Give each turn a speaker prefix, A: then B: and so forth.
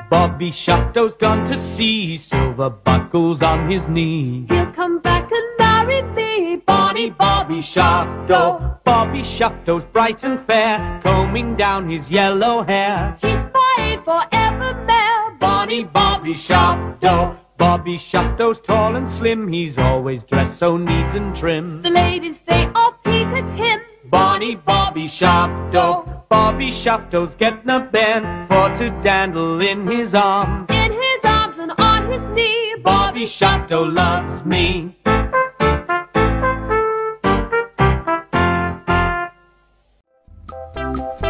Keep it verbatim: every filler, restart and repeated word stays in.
A: Bobby Shafto's gone to sea, silver buckles on his knee.
B: He'll come back and marry me,
A: Bonny Bobby Shafto. Bobby Shafto's bright and fair, combing down his yellow hair.
B: He's mine forevermore,
A: Bonny Bobby Shafto. Bobby Shafto's tall and slim, he's always dressed so neat and trim.
B: The ladies, they all peep at him,
A: Bonny Bobby Shafto. Bobby Shafto's getting a band for to dandle in his arm.
B: in his arms and on his knee.
A: Bobby Shafto loves me.
B: Bobby